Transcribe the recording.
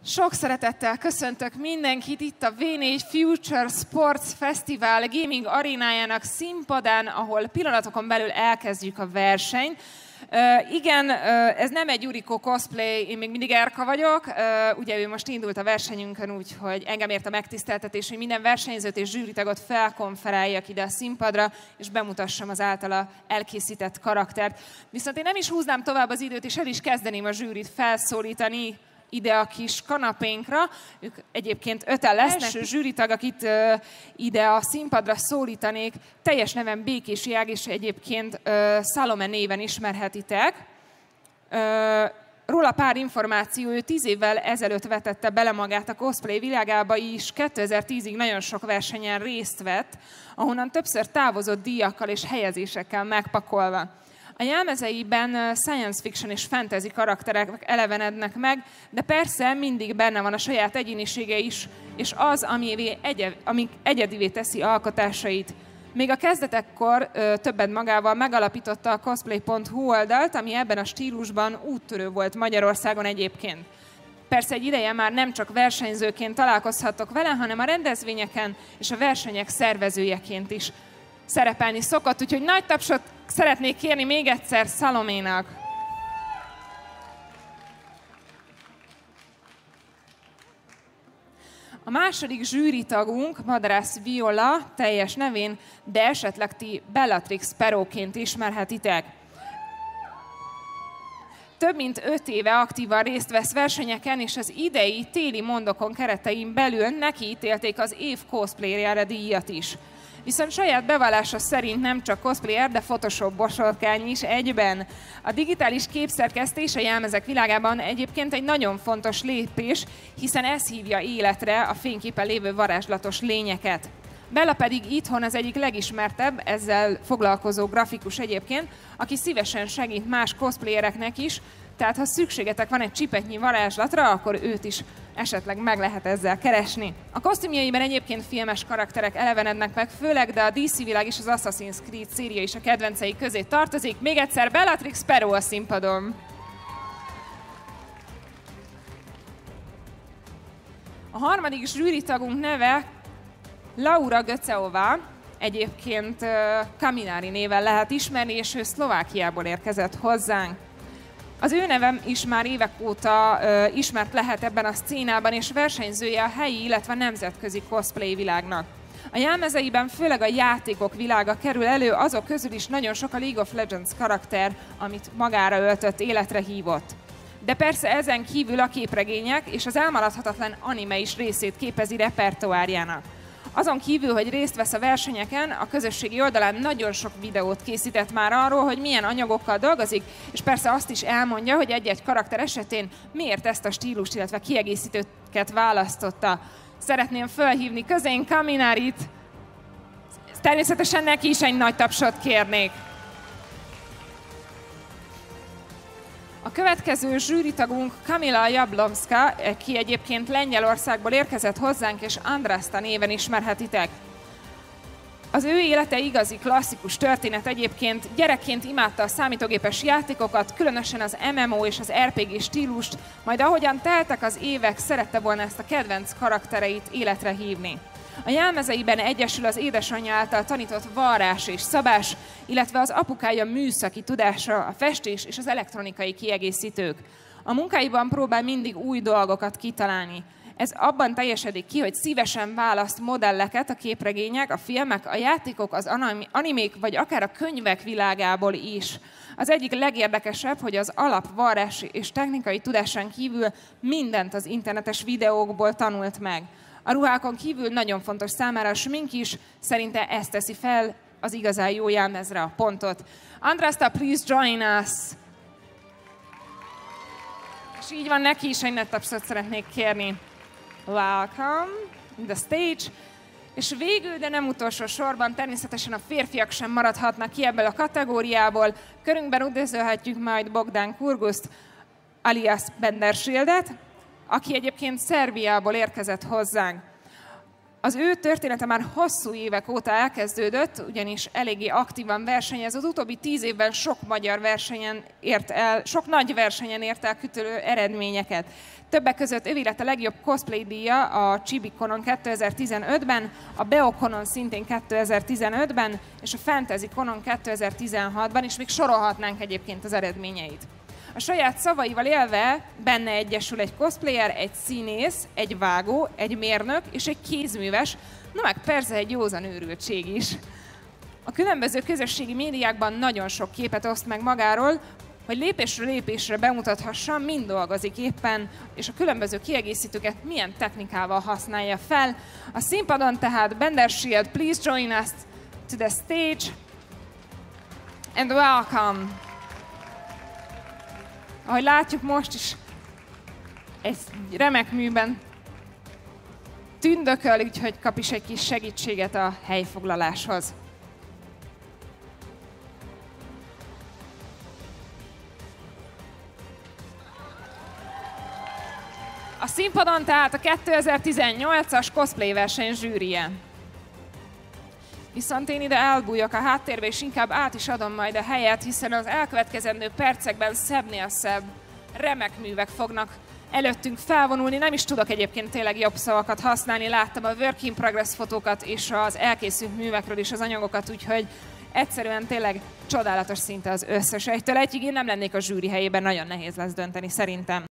Sok szeretettel köszöntök mindenkit itt a V4 Future Sports Festival Gaming arénájának színpadán, ahol pillanatokon belül elkezdjük a versenyt. Igen, ez nem egy Yuriko cosplay, én még mindig Erka vagyok. Ugye ő most indult a versenyünkön, úgyhogy engem ért a megtiszteltetés, hogy minden versenyzőt és zsűritagot felkonferáljak ide a színpadra, és bemutassam az általa elkészített karaktert. Viszont én nem is húznám tovább az időt, és el is kezdeném a zsűrit felszólítani ide a kis kanapénkra. Ők egyébként 5-en lesznek. Első zsűritag, akit ide a színpadra szólítanék, teljes nevem Békési Ág, és egyébként Salome néven ismerhetitek. Róla pár információ, ő 10 évvel ezelőtt vetette bele magát a cosplay világába is, 2010-ig nagyon sok versenyen részt vett, ahonnan többször távozott díjakkal és helyezésekkel megpakolva. A jelmezeiben science fiction és fantasy karakterek elevenednek meg, de persze mindig benne van a saját egyénisége is, és az, ami egyedivé teszi alkotásait. Még a kezdetekkor többet magával megalapította a cosplay.hu oldalt, ami ebben a stílusban úttörő volt Magyarországon egyébként. Persze egy ideje már nem csak versenyzőként találkozhatok vele, hanem a rendezvényeken és a versenyek szervezőjeként is szerepelni szokott, úgyhogy nagy tapsot szeretnék kérni még egyszer Saloménak. A második zsűritagunk Madarász Viola, teljes nevén, de esetleg ti Bellatrix Sparrowként ismerhetitek. Több mint 5 éve aktívan részt vesz versenyeken, és az idei téli mondokon keretein belül neki ítélték az év cosplayerje díjat is. Viszont saját bevallása szerint nem csak cosplayer, de Photoshop bosorkány is egyben. A digitális képszerkesztés a jelmezek világában egyébként egy nagyon fontos lépés, hiszen ez hívja életre a fényképen lévő varázslatos lényeket. Bella pedig itthon az egyik legismertebb, ezzel foglalkozó grafikus egyébként, aki szívesen segít más cosplayereknek is, tehát ha szükségetek van egy csipetnyi varázslatra, akkor őt is esetleg meg lehet ezzel keresni. A kosztümjeiben egyébként filmes karakterek elevenednek meg, főleg, de a DC világ és az Assassin's Creed széria is a kedvencei közé tartozik. Még egyszer Bellatrix Sparrow a színpadon. A harmadik zsűritagunk neve Laura Göceová, egyébként Kaminari néven lehet ismerni, és ő Szlovákiából érkezett hozzánk. Az ő nevem is már évek óta ismert lehet ebben a szcénában, és versenyzője a helyi, illetve nemzetközi cosplay világnak. A jelmezeiben főleg a játékok világa kerül elő, azok közül is nagyon sok a League of Legends karakter, amit magára öltött, életre hívott. De persze ezen kívül a képregények és az elmaradhatatlan anime is részét képezi repertoárjának. Azon kívül, hogy részt vesz a versenyeken, a közösségi oldalán nagyon sok videót készített már arról, hogy milyen anyagokkal dolgozik, és persze azt is elmondja, hogy egy-egy karakter esetén miért ezt a stílust, illetve kiegészítőket választotta. Szeretném felhívni közénk Kaminarit, természetesen neki is egy nagy tapsot kérnék. A következő zsűritagunk Kamila Jablonska, aki egyébként Lengyelországból érkezett hozzánk, és Andrasta néven ismerhetitek. Az ő élete igazi klasszikus történet egyébként, gyerekként imádta a számítógépes játékokat, különösen az MMO és az RPG stílust, majd ahogyan teltek az évek, szerette volna ezt a kedvenc karaktereit életre hívni. A jelmezeiben egyesül az édesanyja által tanított varrás és szabás, illetve az apukája műszaki tudása, a festés és az elektronikai kiegészítők. A munkáiban próbál mindig új dolgokat kitalálni. Ez abban teljesedik ki, hogy szívesen választ modelleket a képregények, a filmek, a játékok, az animék, vagy akár a könyvek világából is. Az egyik legérdekesebb, hogy az alapvarrási és technikai tudásán kívül mindent az internetes videókból tanult meg. A ruhákon kívül nagyon fontos számára a smink is, szerinte ezt teszi fel az igazán jó jelmezre a pontot. Andrasta, please join us! És így van, neki is egy nagy tapsot szeretnék kérni. Welcome in the stage. És végül, de nem utolsó sorban, természetesen a férfiak sem maradhatnak ki ebből a kategóriából. Körünkben üdvözölhetjük majd Bogdan Kurguszt, alias Bendershildet, aki egyébként Szerbiából érkezett hozzánk. Az ő története már hosszú évek óta elkezdődött, ugyanis eléggé aktívan versenyez. Az utóbbi 10 évben sok magyar versenyen ért el, sok nagy versenyen ért el kitűnő eredményeket. Többek között ő lett a legjobb cosplay díja a Chibi-Conon 2015-ben, a Beoconon szintén 2015-ben, és a Fantasy Conon 2016-ban, és még sorolhatnánk egyébként az eredményeit. A saját szavaival élve benne egyesül egy cosplayer, egy színész, egy vágó, egy mérnök és egy kézműves, na meg persze egy józan őrültség is. A különböző közösségi médiákban nagyon sok képet oszt meg magáról, hogy lépésről lépésre bemutathassa, mind dolgozik éppen, és a különböző kiegészítőket milyen technikával használja fel. A színpadon tehát Bender Shield, please join us to the stage and welcome. Ahogy látjuk, most is egy remek műben tündököl, úgyhogy kap is egy kis segítséget a helyfoglaláshoz. A színpadon tehát a 2018-as cosplay verseny zsűrije. Viszont én ide elbújok a háttérbe, és inkább át is adom majd a helyet, hiszen az elkövetkezendő percekben szebbnél szebb, remek művek fognak előttünk felvonulni. Nem is tudok egyébként tényleg jobb szavakat használni, láttam a work in progress fotókat és az elkészült művekről is az anyagokat, úgyhogy egyszerűen tényleg csodálatos szinte az összes. Egytől egyig én nem lennék a zsűri helyében, nagyon nehéz lesz dönteni szerintem.